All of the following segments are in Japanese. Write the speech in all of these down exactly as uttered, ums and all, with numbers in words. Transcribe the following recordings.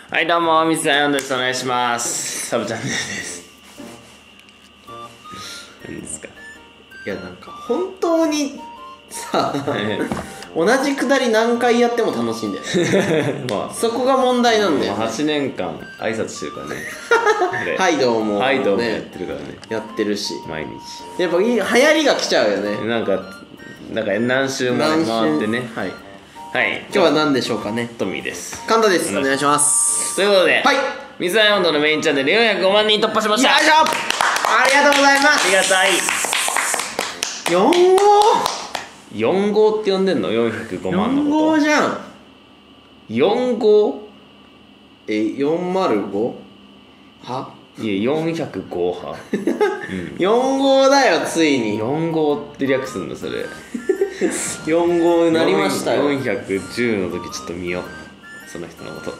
はい、どうも、水谷アンです。お願いします。サブチャンネルです。何ですか？ いや、なんか本当にさ同じくだり何回やっても楽しいんだよねまあそこが問題なんだよね。 はちねんかん挨拶してるからねはいどうも、ね、 はいどうもやってるからね。 やってるし毎日やっぱいい流行りが来ちゃうよね。 なんかなんか何周も回ってね。はいはい、 今日は何でしょうかね。 トミーです。 カンタです。お願いします。 ということで、 はい、 水溜りボンドのメインチャンネルよんひゃくごまんにん突破しました。 よいしょ、ありがとうございます。 ありがたい。 よんごうよんごうって呼んでんの？よんひゃくごまんのこと。 よんごうじゃん。 よんごう？ え、よんまるご？はいや、よんひゃくごは、 うん、よんごうだよ、ついに。 よんごうって略すんだ、それよんごうになりましたよ。 よんひゃくじゅうの時ちょっと見よう、その人のこと。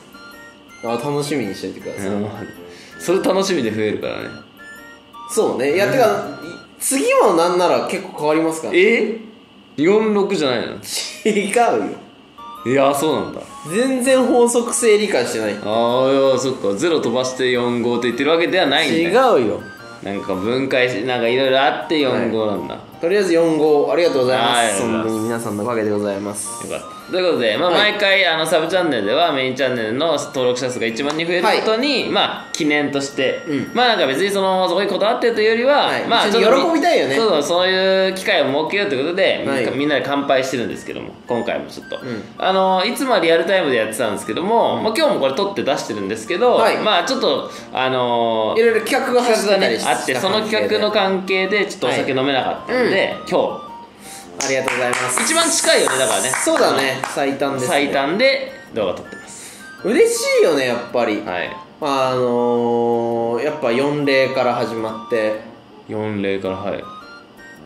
あ、楽しみにしておいてください。 それ楽しみで増えるからね。 そうね。いや、うん、てか次もなんなら結構変わりますからね。 えよんじゅうろくじゃないの？ 違うよ。 いや、そうなんだ。 全然法則性理解してない。 ああ、いや、そっか。ゼロ飛ばしてよんごうって言ってるわけではないんだ。 違うよ。 なんか分解し、なんかいろいろあってよんごうなんだ、はい、 とりあえずよんごうありがとうございます。本当に皆さんのおかげでございます。 よかった。ということで、まあ、毎回、はい、あのサブチャンネルではメインチャンネルの登録者数がいちまんにん増えることに、はい、まあ記念として、うん、まあなんか別にそのそこにこだわってるというよりは、はい、まあちょっと喜びたいよね。 そうそう、そういう機会を設けようということで、はい、みんなで乾杯してるんですけども、今回もちょっと、うん、あのいつもはリアルタイムでやってたんですけども、うん、まあ、今日もこれ撮って出してるんですけど、はい、まあちょっとあのー、 いろいろ企画が走ってたりあって、その企画の関係でちょっとお酒飲めなかったんで、はい、うん、今日ありがとうございます。 一番近いよね、だからね。 そうだね、最短ですね。 最短で動画撮ってます。 嬉しいよね、やっぱり。 はい。 あのー、やっぱよんれいから始まってよんれいから、はい、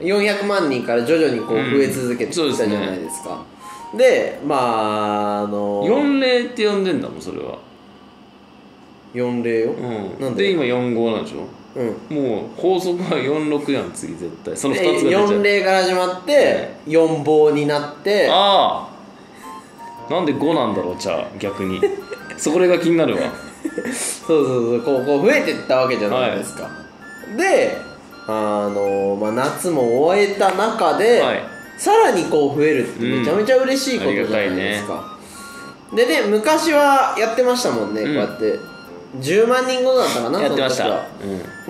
よんひゃくまんにんから徐々にこう増え続けてきたじゃないですか。うん、で、ね、まああのー、 よんれいって呼んでんだもん、それは。 よんれいよ、 うん、なんで今よんごうなんでしょ。うん、もう法則はよんろくやん、次絶対そのふたつが出ちゃう。 よんれいから始まってよんぼうになって、 ああなんでごなんだろう、じゃあ逆にそれが気になるわそうそうそう、こうこう増えてったわけじゃないですか、はい、であのー、まあ夏も終えた中で、はい、さらにこう増えるってめちゃめちゃ嬉しいことじゃないですか、うん、ね、でね、昔はやってましたもんね、うん、こうやってじゅうまんにんごとだったかな、 やってました、うん、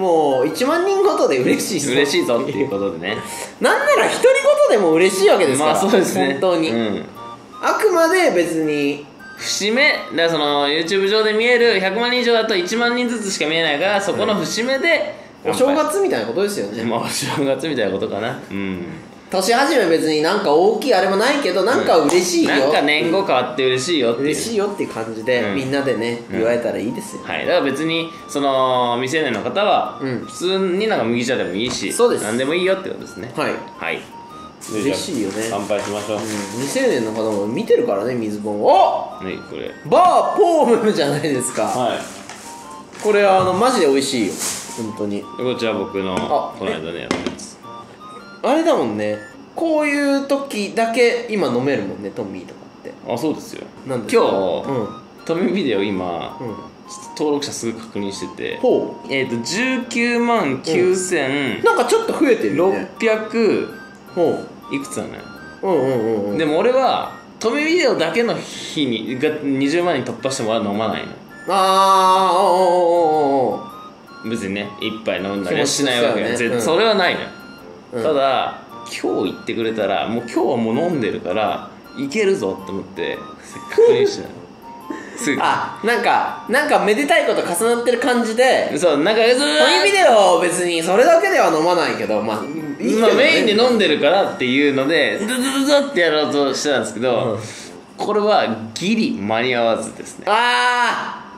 もういちまんにんごとで嬉しいぞ嬉しいぞっていうことでねなんならひとりごとでも嬉しいわけですから、まあそうですね、本当に、うん、あくまで別に節目だから、その YouTube 上で見えるひゃくまんにん以上だといちまんにんずつしか見えないから、そこの節目で、 うん、お正月みたいなことですよね。 まあお正月みたいなことかな。うん、 年始め別になんか大きいあれもないけど、なんか嬉しいよ、 うん、なんか年後変わって嬉しいよっていう嬉しいよっていう感じで、うん、みんなでね言われたらいいですよ、 うん、はい。だから別にその未成年の方は普通になんか麦茶でもいいし、そうです、何でもいいよってことですね。はい、はい、 嬉しいよね。 乾杯しましょう、うん、 未成年の方も見てるからね、水本を。 ね、これバーポームじゃないですか。 はい、 これあのマジで美味しいよ、本当に。 こちら僕のこの間ねやったやつ。 あれだもんね、こういう時だけ今飲めるもんね、トミーとかって。 あ、そうですよ。 なんで今日、うん、トミービデオ今、うん、登録者すぐ確認してて、ほう、えっ、ー、とじゅうきゅうまんきゅうせん、 うん、なんかちょっと増えてるよね。 ろっぴゃくいくつだね。 うんうんうんうん。 でも俺はトミービデオだけの日にがにじゅうまんにん突破してもらう飲まないの。 ああ、おおおおお。 別にね、一杯飲んだりはしないわけよ、ね、うん、それはないのよ、うん、ただ今日言ってくれたら、もう今日はもう飲んでるからいけるぞって思って確認してないすぐあ、なんかなんかめでたいこと重なってる感じで、 そう、なんかトミービデオ別にそれだけでは飲まないけど、まあいいけど、ね、まあメインで飲んでるからっていうのでドドドドってやろうとしてたんですけど、うん、これはギリ間に合わずですね。 ああ、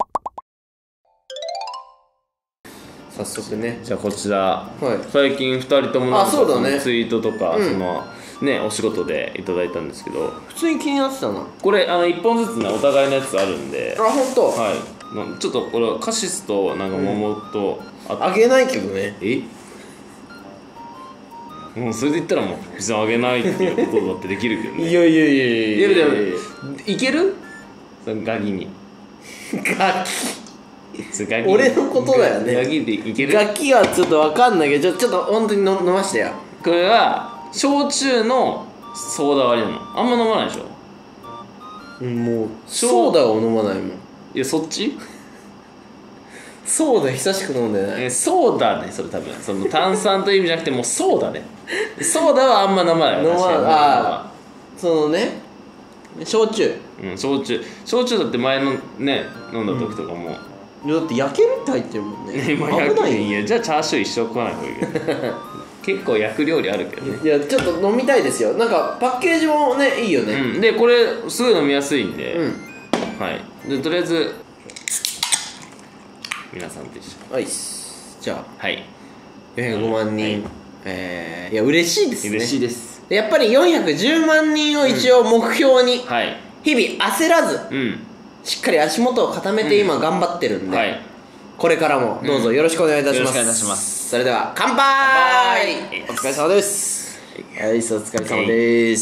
早速ね。 じゃあこちら、はい、最近ふたりともなんかそのツイートとか、うん、そのね、お仕事でいただいたんですけど、 普通に気になってたな。 これあのいっぽんずつね、お互いのやつあるんで。 あ、ほんと。 はい、ちょっとこれカシスとなんか桃と、 うん、あげないけどね。 えもうそれで言ったらもう別にあげないっていうことだってできるけどね。 いやいやいやいやいやいや、 いける？そのガニにガキ俺のことだよね。 ガキでいける？ ガキはちょっと分かんないけど、ちょちょっと本当にの飲ましてよ。 これは焼酎のソーダ割りなの。あんま飲まないでしょ。もうソーダを飲まないもん。 いや、そっちソーダ久しく飲んでない。 えソーダね、それ多分その炭酸という意味じゃなくてもうソーダね。ソーダはあんま飲まない。 飲まない。ああ、そのね、焼酎。 うん、焼酎焼酎だって前のね飲んだ時とかも、 うん、だって焼けるって入ってるもんね。 今焼くね。いや、じゃあチャーシュー一生食わない方がいいけど結構焼く料理あるけどね。 いや、ちょっと飲みたいですよ。なんかパッケージもね、いいよね。 うん、でこれすごい飲みやすいんで、 うん、 はい。でとりあえず皆さんと一緒。 はい。じゃあ、はい。よんひゃくごまん人、はい、えー、いや嬉しいですね。 嬉しいです。 やっぱりよんひゃくじゅうまん人を一応目標に、 うん、はい、 日々焦らず、 うん、 しっかり足元を固めて今頑張ってるんで、うん、はい、これからもどうぞよろしくお願いいたします。 うん、よろしくお願いいたします。 それでは乾杯。お疲れ様です。はい、お疲れ様です。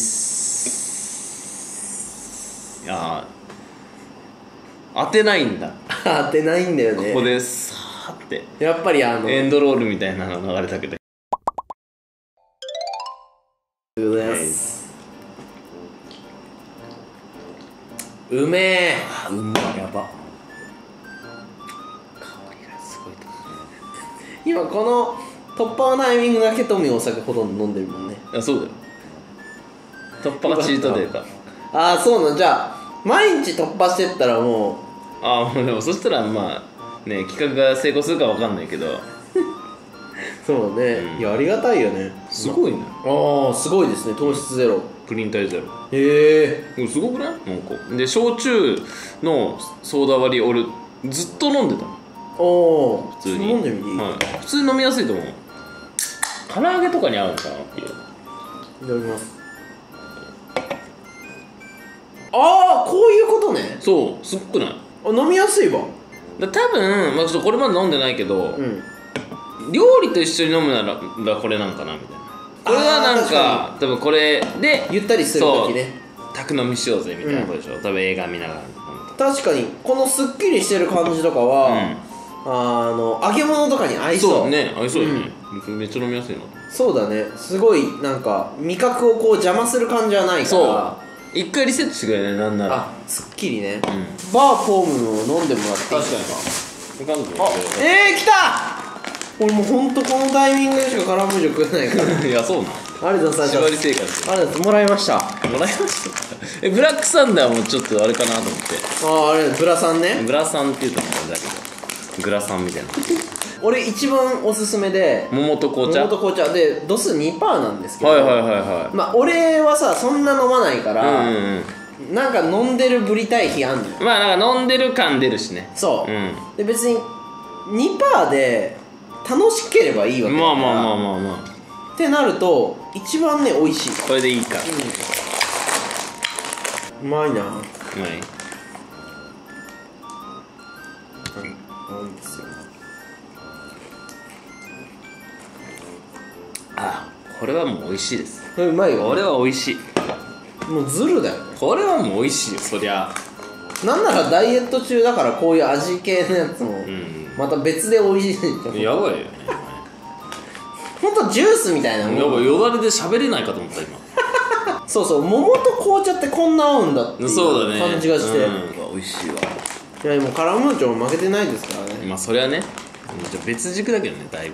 いや当てないんだ。 当てないんだよね。 ここでさーってやっぱりあのエンドロールみたいなの流れたけど。 ありがとうございます。うめえ。 あ、うまい。やば。香りがすごいと。 今この突破のタイミングだけトミーお酒ほとんど飲んでるもんね。 あ、そうだよ。突破がチートデーか。 ああ、そうなん。じゃあ毎日突破してったらもう、 ああ、でもそしたらまあね、企画が成功するかわかんないけどそうね、うん、いやありがたいよね。 すごいね。 ああ、すごいですね。糖質ゼロ、 プリン体ゼロ。 へえ、 すごくない？なんかで焼酎のソーダ割り俺ずっと飲んでたの。 おお、 普通に飲んでみていい？ はい、普通に飲みやすいと思う。唐揚げとかに合うのかなっていう。 いただきます。ああ、こういうことね。 そう、すっごくない？ あ、飲みやすいわ。 だ多分、まあ、ちょっとこれまで飲んでないけど、うん、料理と一緒に飲むならこれなんかなみたいな。これはなんか多分これでゆったりするときね、 宅飲みしようぜみたいなことでしょ、うん、多分映画見ながら。 確かにこのすっきりしてる感じとかは、うん、あの揚げ物とかに合いそう。 そうね、合いそうよね、うん、めっちゃ飲みやすいな。 そうだね、すごいなんか味覚をこう邪魔する感じはないから。 そう一回リセットしてくれね、なんなら。 あ、すっきりね、うん、バーフォームを飲んでもらっていいですか？確かに。あ、えー、来た！俺もうほんとこのタイミングでしかカラムージョ食えないからいや、そうなありがとうございます。 縛り生活。 ありがとうございます。もらいました。 もらいましたえ、ブラックサンダーもちょっとあれかなと思って。 ああ、あれブラさんね。 ブラさんって言うとあれだけどグラさんみたいな俺一番おすすめで桃と紅茶。 桃と紅茶で度数 にパーセント なんですけど、 はいはいはいはい。 まあ俺はさそんな飲まないから、うんうんうん、なんか飲んでるぶりたい日あんのよ。 まあなんか飲んでる感出るしね。 そう、うん、で別に にパーセント で楽しければいいわけだから。まあまあまあまあまあってなると一番ね美味しい。 これでいいか、 うん、うまいな。うまい。 うん、ですよ。あ、これはもう美味しいです。 これうまいよ、ね、 これは美味しい。 もうズルだよね。 これはもう美味しいよ、そりゃ。 なんならダイエット中だからこういう味系のやつもまた別で美味しい、 うん、やばいよねほんとジュースみたいなもん。 やばい、よだれで喋れないかと思った今そうそう、桃と紅茶ってこんな合うんだっていう感じがして、 ね、うん、美味しいわ。 いや、もうカラムーチョも負けてないですからね。 まあそれはね、じゃ別軸だけどね、だい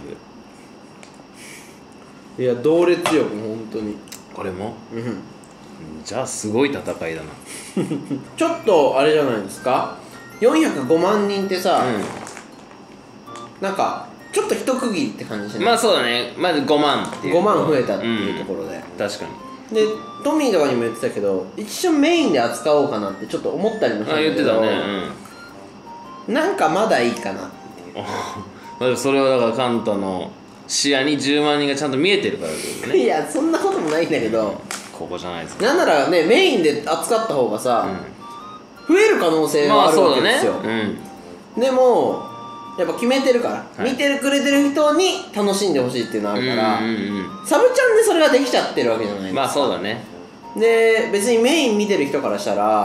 ぶ。いや、同列よ、もう本当に。 これも、 うん、 じゃあすごい戦いだなちょっとあれじゃないですか、よんひゃくごまん人ってさ、うん、なんかちょっと一区切りって感じしない？ まあそうだね、まずごまんっていう、 ごまん増えたっていうところで、うん、 確かに。 でトミーとかにも言ってたけど、一応メインで扱おうかなってちょっと思ったりもしたんだけど、あ、言ってたね、うん、なんかまだいいかなっていうそれはだからカンタの視野にじゅうまん人がちゃんと見えてるからってことねいや、そんなこともないんだけど、 ここじゃないですか。 なんならね、メインで扱った方がさ、うん、増える可能性はあるわけですよ、まあそうだね、うん、でもやっぱ決めてるから、はい、見てるくれてる人に楽しんでほしいっていうのあるから、うんうんうん、サブチャンでそれができちゃってるわけじゃないですか。 まあそうだね。 で別にメイン見てる人からしたら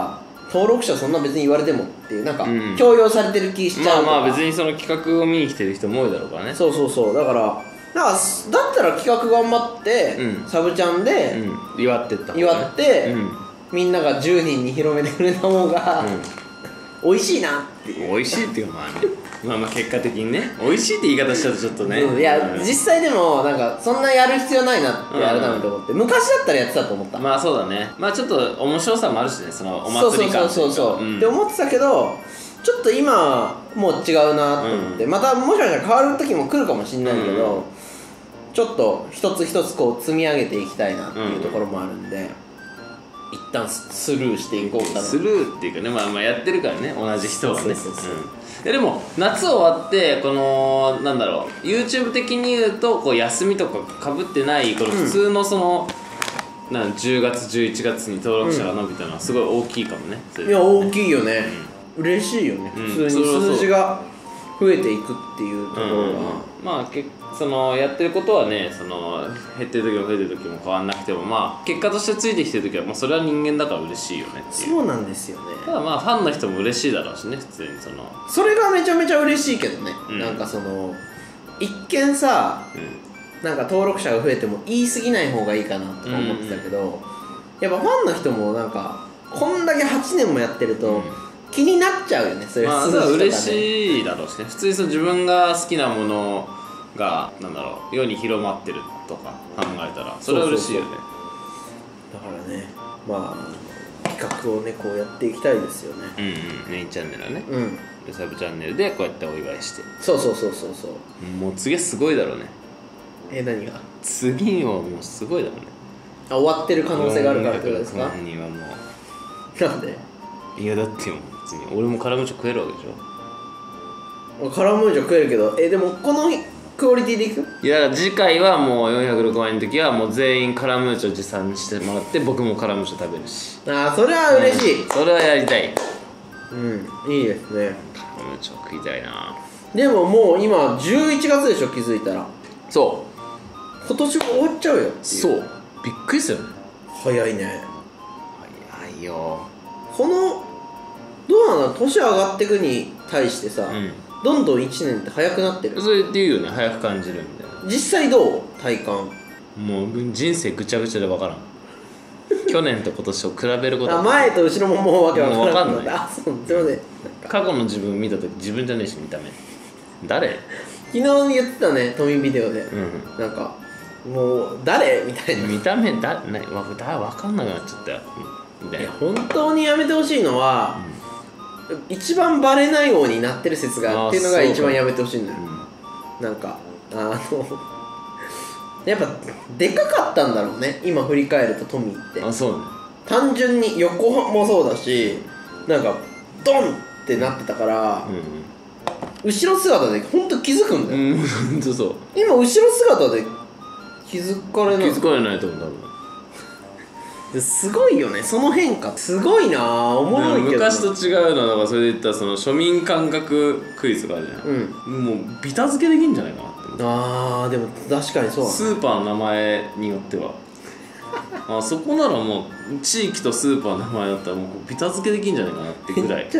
登録者そんな別に言われてもっていうなんか強要されてる気しちゃうとか、 まあまあ別にその企画を見に来てる人も多いだろうからね。 そうそうそう、だからなんかだったら企画頑張って、うん、サブチャンで、 うん、祝ってった祝って、うん、みんながじゅうにんに広めてくれた方が、うん、美味しいなっていう。 美味しいっていうかまあねまあまあ結果的にね美味しいって言い方しちゃうとちょっとね、 うん、いや、うん、実際でもなんかそんなやる必要ないなって改めて思って、うん、昔だったらやってたと思った。 まあそうだね、まあちょっと面白さもあるしね、そのお祭り感そうそうそうそう、うん、って思ってたけどちょっと今もう違うなと思って、うん、またもしかしたら変わる時も来るかもしれないけど、うん、ちょっと一つ一つこう積み上げていきたいなっていうところもあるんで、うん、一旦スルーしていこうかな。 スルーっていうかね、まあまあやってるからね、同じ人はね。そうそうそう、うん、で, でも夏終わってこのなんだろう YouTube 的に言うとこう休みとかかぶってないこの普通のその、うん、なんじゅうがつじゅういちがつに登録者が伸びたのはすごい大きいかもね。 いや大きいよね、うん、嬉しいよね、うん、普通に数字が増えていくっていうところが、うんうんうん、まあけそのやってることはね、その減ってる時も増えてる時も変わんなくても、まあ結果としてついてきてる時は、まあ、それは人間だから嬉しいよねっていう。 そうなんですよね。 ただまあファンの人も嬉しいだろうしね、普通にそのそれがめちゃめちゃ嬉しいけどね、うん、なんかその一見さ、うん、なんか登録者が増えても言い過ぎない方がいいかなとか思ってたけど、うんうん、やっぱファンの人もなんかこんだけはちねんもやってると、うん、気になっちゃうよね、そういう数字とかね。まあ嬉しいだろうしね、普通にその自分が好きなものがなんだろう世に広まってるとか考えたらそれは嬉しいよね。 だからね、まあ企画をねこうやっていきたいですよね。 うんうん、メインチャンネルはね、 うん、 でサブチャンネルでこうやってお祝いして。 そうそうそうそうそう。 もう次はすごいだろうね。 え、何が？ 次はもうすごいだろうね。 あ、終わってる可能性があるからってことですか？ 本人はもうなんで？ いやだってもう別に俺もカラムーチョ食えるわけでしょ。カラムーチョ食えるけど、えでもこのクオリティでいく？ いや次回はもうよんひゃくろくまんえんの時はもう全員カラムーチョ持参してもらって僕もカラムーチョ食べるし。 ああそれは嬉しい、 うん、それはやりたい。 うんいいですね。 カラムーチョ食いたいな。 でももう今じゅういちがつでしょ、気づいたら。 そう今年終わっちゃうよっていう。 そうびっくりするね。 早いね。 早いよ。 このどうなの、年上がっていくに対してさ、うん、どんどんいちねんって早くなってる。 それって言うよね、早く感じるみたいな。 実際どう体感？ もう人生ぐちゃぐちゃで分からん去年と今年を比べることはあ前と後ろももうわけわからん。 もう分かんない。 あ、そう、すいません。 過去の自分見た時自分じゃねえし見た目誰？ 昨日言ってたね、トミービデオで、うん、なんかもう誰みたいな。 見た目だなわだ分かんなくなっちゃったよみたいな。 本当にやめてほしいのは、うん、一番バレないようになってる説がっていうのが一番やめてほしいんだよ、うん、なんかあのやっぱでかかったんだろうね、今振り返るとトミーって。 あ、そうね。 単純に横もそうだし、なんかドンってなってたから、うんうん、後ろ姿で本当気づくんだよ、 うん、そうそう。 今後ろ姿で気づかれない。 気づかれないと思う多分。 すごいよね、その変化すごいなぁ。おもろいけど昔と違うのはそれで言ったらその庶民感覚クイズがあるじゃん、うん、もうビタ付けできんじゃないかなって。 あーでも確かにそうだ、ね、 スーパーの名前によってはあそこならもう地域とスーパーの名前だったらもうビタ付けできんじゃないかなってぐらい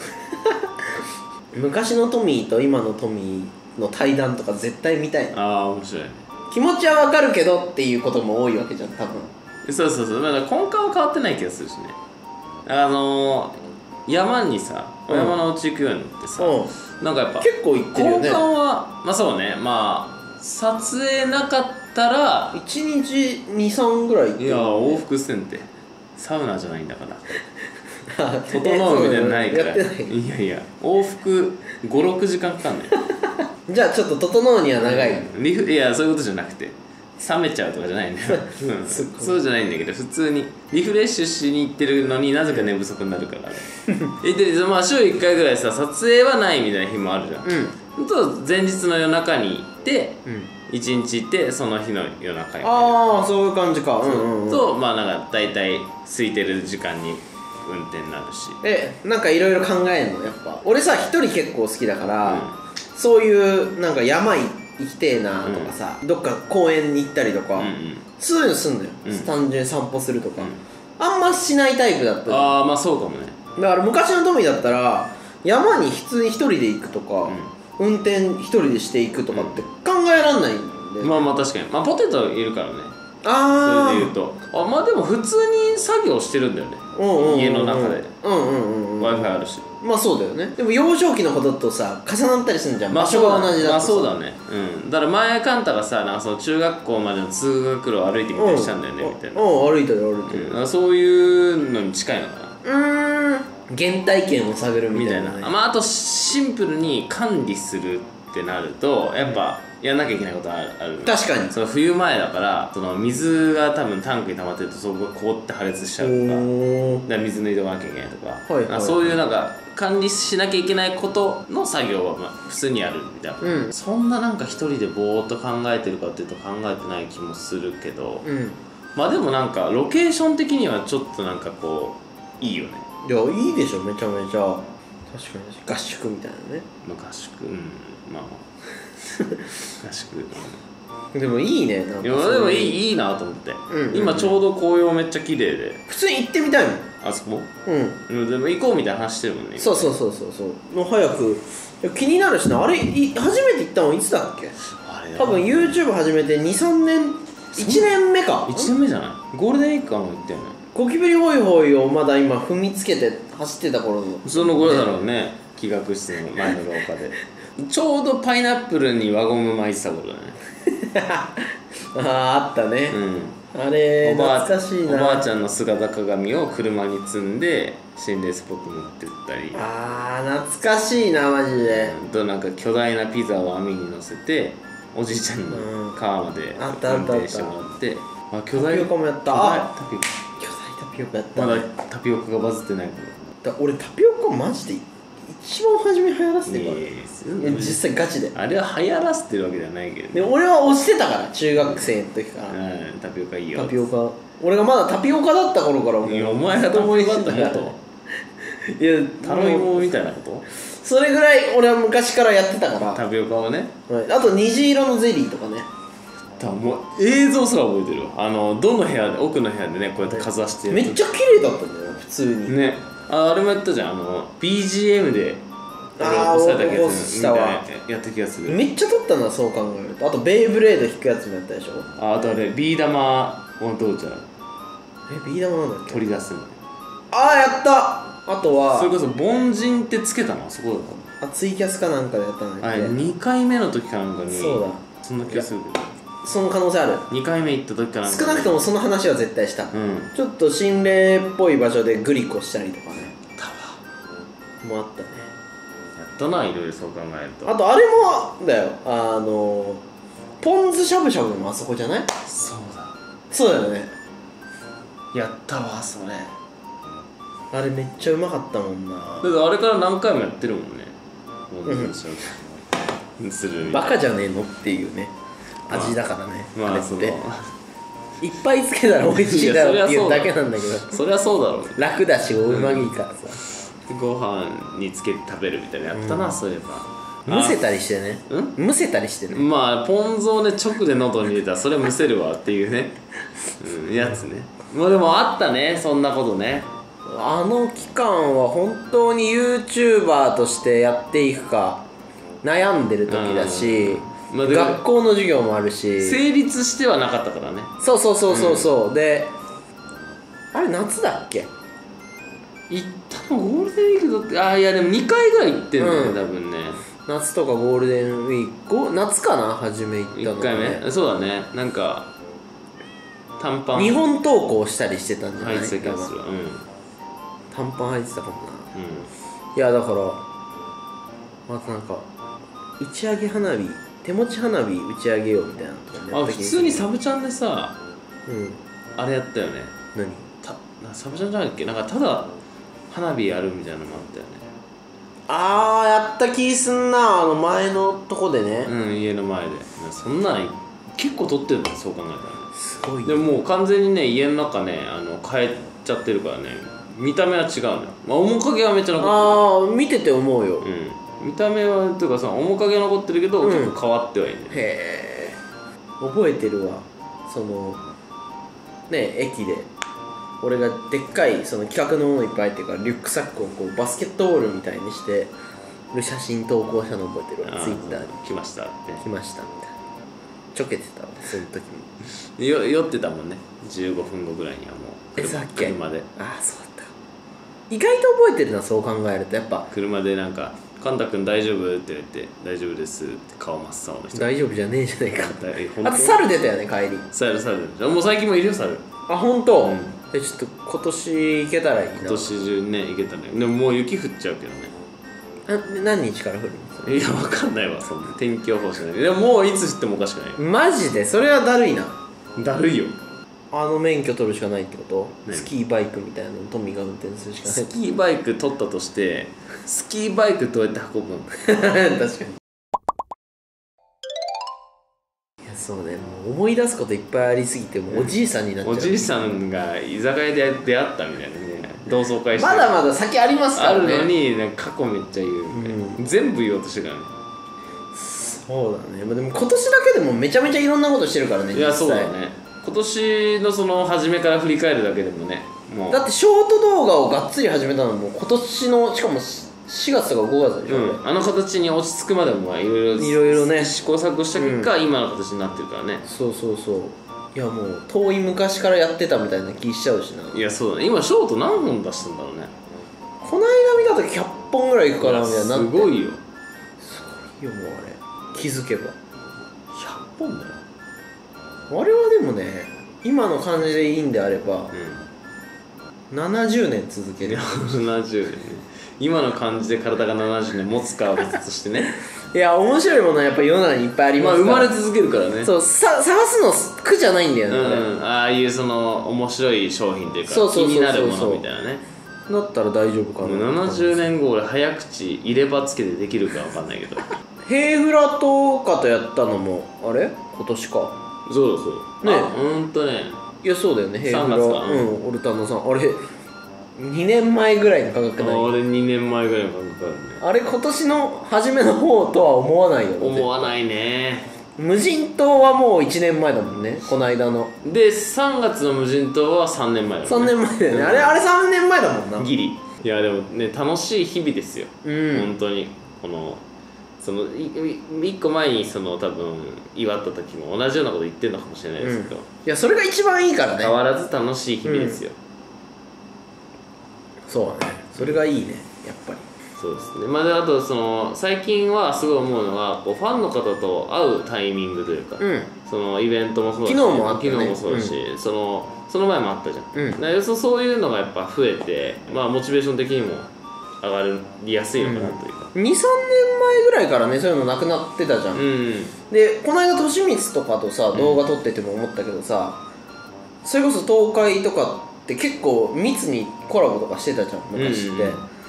昔のトミーと今のトミーの対談とか絶対見たいな。 ああ面白いね。 気持ちはわかるけどっていうことも多いわけじゃん多分。 そうそうそう、だから根幹は変わってない気がするしね。あのー、山にさ、お山のうち行くようになってさ、うん、なんかやっぱ結構行ってるよね。 根幹はまあそうね、まあ撮影なかったらいちにちに、さんぐらい行ってる、ね、 いや往復せんてサウナじゃないんだから整うみたいなのないから、いやいや往復ご、ろくじかんかかんねじゃあちょっと整うには長い、 うん、リフいやそういうことじゃなくて冷めちゃうとかじゃないんだよ、うん、そうじゃないんだけど普通にリフレッシュしに行ってるのになぜか寝不足になるからえで、まあ、週いっかいぐらいさ撮影はないみたいな日もあるじゃん、うん、と前日の夜中に行って、うん、いちにち行ってその日の夜中に。 ああそういう感じか。 うんうんうん、とまあなんか大体空いてる時間に運転になるし。 えなんかいろいろ考えんのやっぱ。俺さ一人結構好きだから、うん、そういうなんか山行行きてえなとかさ、うん、どっか公園に行ったりとか、うんうん、そういうのすんのよ、うん、単純に散歩するとか、うん、あんましないタイプだった。 ああまあそうかもね。 だから昔のトミーだったら山に普通に一人で行くとか、うん、運転一人でしていくとかって考えらんないんで、 まあまあ確かに、まあポテトいるからね。 ああ、 それで言うと、あ、まあでも普通に作業してるんだよね、うんうんうんうん、家の中で Wi-Fi あるし。まあそうだよね。でも幼少期のこととさ重なったりするんじゃん、場所が同じだと。 まあそうだね、うん。だから前カンタがさ、なんかその中学校までの通学路を歩いてみたりしたんだよね、みたいな。 うん、歩いてる歩いてる、 うん、そういうのに近いのかな。 うーん、原体験を探るみたいな、ね、 みたいな。まああとシンプルに管理するってなるとやっぱやんなきゃいけないことある。ある確かに。 その冬前だからその水が多分タンクに溜まってるとそこが凍って破裂しちゃうとか、だから水抜いておかなきゃいけないとか、はいはいはい、そういうなんか管理しなきゃいけないことの作業はまあ普通にやるみたいな、うん、そんななんか一人でぼーっと考えてるかっていうと考えてない気もするけど、うん、まあでもなんかロケーション的にはちょっとなんかこういいよね。 いやいいでしょ、めちゃめちゃ。確かに合宿みたいなね。 まあ合宿、うん、まあ合宿、 うん、でもいいね。なんかいやでもいい、いいなと思って、うんうんうん、今ちょうど紅葉めっちゃ綺麗で普通に行ってみたいもん、 あそこ。うん、でも行こうみたいな話してるもんね。 そうそうそうそうそう。もう早く気になるしな。あれい初めて行ったのいつだっけ。あれ多分 YouTube 始めて にさんねん、いちねんめか。 いちねんめじゃない。ゴールデンウィークからも行ったよね。 ゴキブリホイホイをまだ今踏みつけて走ってた頃のその頃だろうね。企画室の前の廊下でちょうどパイナップルに輪ゴム巻いてた頃だねああ、あったね、うん、あれ懐かしいな。 おばあちゃんの姿鏡を車に積んで心霊スポット持ってったり、 ああ懐かしいなマジで、 うん、となんか巨大なピザを網に乗せておじいちゃんに川まで運転してもらって、 あ巨大タピオカもやった。あタピオカ巨大タピオカやった、ね、 まだタピオカがバズってないけど。俺タピオカマジで一番初め流行らせてるから、いや実際ガチであれは流行らせてるわけじゃないけど、ね、 で俺は推してたから中学生の時から、 うん、タピオカいいよ。 タピオカ俺がまだタピオカだった頃からもういやお前がタピオカだったもっといやタロイモみたいなこと。 それぐらい俺は昔からやってたからタピオカをね、 はい、あと虹色のゼリーとかね。 もう映像すら覚えてる。あのどの部屋で奥の部屋でねこうやってかざしてめっちゃ綺麗だったんだよ普通にね。ああれもやったじゃん、あの ビージーエム でああ押さえたやつみたいなやった気がする。 めっちゃ撮ったなそう考えると。あとベイブレード引くやつもやったでしょ。 ああとあれビー玉をどうじゃえビー玉なんだっけ取り出すの。 ああやった。あとはそれこそ凡人ってつけたのはそこだったの。あツイキャスかなんかでやったんだっけ。 にかいめの時かなんかに。 そうだそんな気がするけどその可能性ある。 にかいめ行った時かなんか少なくともその話は絶対した、うん、ちょっと心霊っぽい場所でグリコしたりとかねたわもあったね。 やったな、いろいろそう考えると。 あとあれもだよ、あのポン酢しゃぶしゃぶもあそこじゃない。 そうだそうだよね。 やったわそれ。 あれめっちゃうまかったもんな。 だってあれから何回もやってるもんね。うん、するバカじゃねえのっていうね味だからね、 まあ、 あれって、 まあ、 いっぱいつけたら美味しいだろうっていうだけなんだけどそりゃそうだろう、ね、 楽だしおうまぎいからさ、 うん、ご飯につけて食べるみたいなやったな、うん、そういえばむせたりしてね。むせたりしてね。 まあポン酢をね直で喉に入れたらそれはむせるわっていうね、うん、やつね。まあでもあったねそんなことね。 あの期間は本当に YouTuber としてやっていくか悩んでる時だし、まあ、学校の授業もあるし成立してはなかったからね。 そうそうそうそうそう、うん、であれ夏だっけ行ったのゴールデンウィークだって。ああいやでもにかいぐらい行ってんだよね、うん、多分ね。 夏とかゴールデンウィーク夏かな初め行ったの、ね、いっかいめそうだね。なんか短パン日本登校したりしてたんじゃない。 入ってた気がする、うん、 短パン履いてたかもな、 うん、 いやだからまたなんか打ち上げ花火手持ち花火打ち上げようみたいなとかね。あ普通にサブチャンでさ、 うん、 あれやったよね。 何たサブチャンじゃないっけ、なんかただ花火やるみたいなのもあったよね。 あーやった気すんな。あの前のとこでね、 うん家の前でそんな結構撮ってるんだよそう考えたらね。 すごい、ね、 でももう完全にね家の中ねあの変えちゃってるからね見た目は違うのよ。まあ面影はめっちゃ残ってる。 ああ見てて思うよ、 うん、見た目はというかさ面影は残ってるけど、うん、ちょっと変わってはいる、ね、 へえ覚えてるわ。そのね駅で俺がでっかいその企画のものいっぱい入ってるからリュックサックをこうバスケットボールみたいにしてる写真投稿したの覚えてるわ。ツイッターに来ましたって来ましたみたいなちょけてたわその時もよ酔ってたもんね。じゅうごふんごぐらいにはもうえさっき車で。 ああそうだった意外と覚えてるなそう考えると。やっぱ車でなんか「カンタ君大丈夫?」って言って「大丈夫です」って顔真っ青の人。 大丈夫じゃねえじゃないか。 ああと猿出たよね帰り。 猿猿もう最近もいるよ猿。 あ本当。 うん、 えちょっと今年行けたらいいな。 今年中ね行けたらいい。でももう雪降っちゃうけどね。 あ何日から降るんですか。 いやわかんないわそんな天気予報じゃない。でももういつ降ってもおかしくない。 マジでそれはだるいな。 だるいよ。 あの免許取るしかないってこと。 何スキーバイクみたいなのトミーが運転するしかない。 スキーバイク取ったとしてスキーバイクどうやって運ぶの確かに。いやそうねもう思い出すこといっぱいありすぎてもうおじいさんになっちゃう、 おじいさんが居酒屋で出会ったみたいなね。同窓会してまだまだ先ありますからね。 あるのになんか過去めっちゃ言うみたいな、うん、全部言おうとしてからね。 そうだね。でも今年だけでもめちゃめちゃいろんなことしてるからね。 いやそうだね。今年のその初めから振り返るだけでもねもうだってショート動画をがっつり始めたのも今年のしかもしがつとかごがつでしょ、 うん、あの形に落ち着くまでもいろいろいろいろね試行錯誤した結果、うん、今の形になってるからね。 そうそうそう。いやもう遠い昔からやってたみたいな気しちゃうしな。 いやそうだね。今ショート何本出したんだろうね。 この間見た時ひゃっぽんぐらいいくかなみたいな。 すごいよすごいよもうあれ気づけばひゃっぽんだよ。 あれはでもね今の感じでいいんであれば、うん、ななじゅうねん続ける。 ななじゅうねん今の感じで体がななじゅうねん持つかは別としてねいや面白いものはやっぱ世の中にいっぱいありますから、 まあ、生まれ続けるからね。 そうさ探すの苦じゃないんだよね、 うん、ああいうその面白い商品というか気になるものみたいなね。 だったら大丈夫かな。 ななじゅうねんご俺早口入れ歯つけてできるかわかんないけどヘイフラとかとやったのもあれ今年か。 そうそうね。ほんとね。 いやそうだよね。ヘイフラさんがつか。 うんオルタナさんあれにねんまえぐらいの感覚ない。 あれにねんまえぐらいの感覚あるね。 あれ今年の初めの方とは思わないよね。 思わないね。 無人島はもういちねんまえだもんねこの間の。 でさんがつの無人島はさんねんまえだもんね。 さんねんまえだよね、うん、あれあれさんねんまえだもんなギリ。いやでもね楽しい日々ですよ、 うん、 本当に。このそのいいっこまえにその多分祝った時も同じようなこと言ってるのかもしれないですけど、うん、いやそれが一番いいからね。 変わらず楽しい日々ですよ、 うん、そうだねそれがいいねやっぱり。 そうですね。まあ、であとその最近はすごい思うのはこうファンの方と会うタイミングというか、うん、そのイベントもそうだし昨日もあった、ね、 昨日もそうだし、うん、そのその前もあったじゃん、うん、だからそそういうのがやっぱ増えて、まあ、モチベーション的にも上がりやすいのかなというか、 うん、にさんねんまえぐらいからねそういうのなくなってたじゃん、うん、でこの間利光とかとさ動画撮ってても思ったけどさ、うん、それこそ東海とかって結構密にコラボとかしてたじゃん昔って、うん、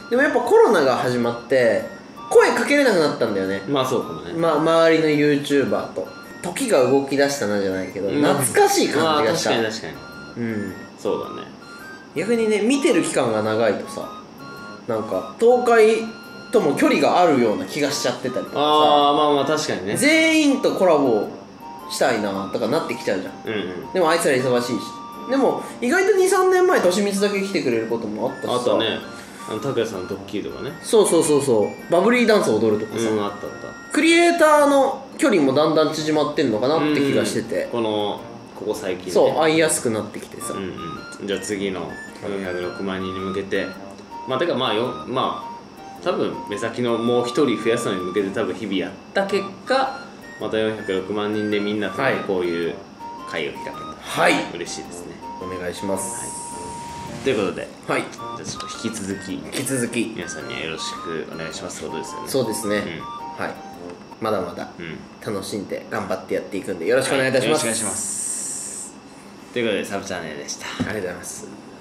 でもやっぱコロナが始まって声かけれなくなったんだよね。 まあそうかもね、 まあ、周りの YouTuber と時が動き出したなじゃないけど、うん、懐かしい感じがした、 まあ、確かに確かに、うん、そうだね。 逆にね見てる期間が長いとさなんか東海とも距離があるような気がしちゃってたりとかさ。 ああまあまあ確かにね。 全員とコラボしたいなとかなってきちゃうじゃん、うんうん、でもあいつら忙しいし。でも意外とにさんねんまえ利光だけ来てくれることもあったしさ。 あったね。あの拓哉さんのドッキリとかね。 そうそうそうそうバブリーダンスを踊るとかさ、 うん、あったあった。 クリエイターの距離もだんだん縮まってんのかなって気がしてて、 うん、このここ最近、ね、 そう会いやすくなってきてさ、 うんうん、じゃあ次のよんひゃくろくまんにんに向けてまあてかまあよまあ多分目先のもう一人増やすのに向けて多分日々やった結果またよんひゃくろくまんにんでみんなとこういう会を開けたら、はい、嬉しいですね。 お願いします、はいということで、 はい、 じゃあちょっと引き続き引き続き皆さんによろしくお願いしますってことですよね。 そうですね、うん、はいまだまだ楽しんで頑張ってやっていくんでよろしくお願いいたします、 はい、よろしくお願いします。ということでサブチャンネルでした。 ありがとうございます。